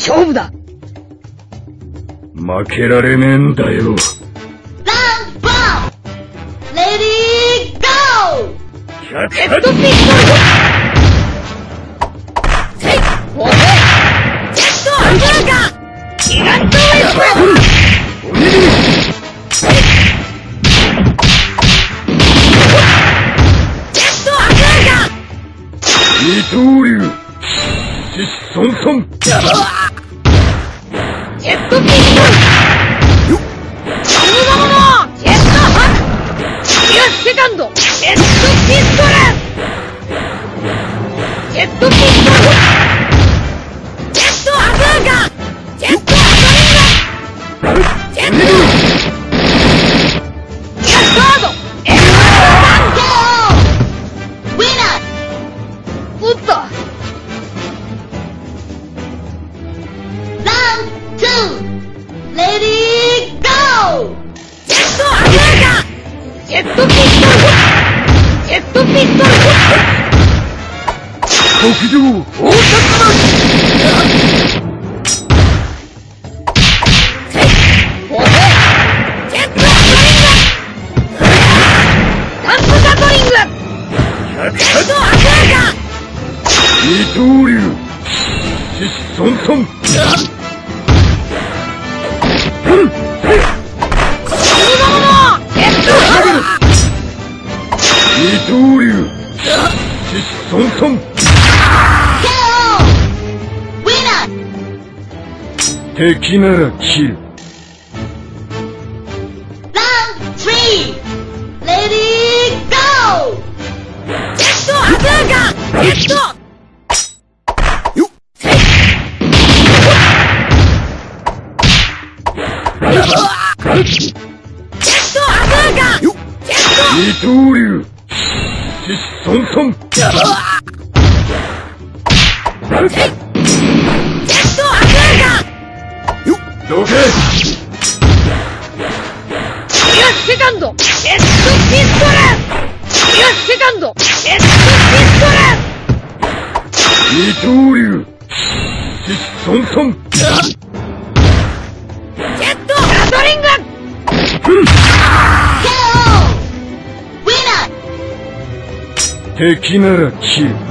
勝負だ。 負けられねえんだよ。 ランボーレディーゴー。 ヘッドピストル。せいフォーテジェットアンガーガーギガントウェスト。 二刀流疾走ソン。 ジェットピストル。そのままのジェットハンキラセカンドジェットピストル。ジェットピストル。ジェットアザーガージェットアザリンガージェットギガスワードエクスパンドウィナー。 打った。 ランツーレディーゴー。 ジェットアザーガージェットピストル。ジェットピストル。 北上オータスマン。フォーテジェットガトリング。ダンプガトリング。ジェットアザーガー二刀流疾走ソン。 そのままのジェットハン二刀流疾走ソン。 ウィナー。 敵なら切る。 ランスリーレディーゴー。 ジェットアザーガージェットジェットアザーガージェット二刀流疾走ソン。 ジェットアザーガーどけ。 キラセカンドジェットピストル。キラセカンドジェットピス二刀流疾走ソン。 トル。ジェットガトリング。 ウィナー。 敵なら切る。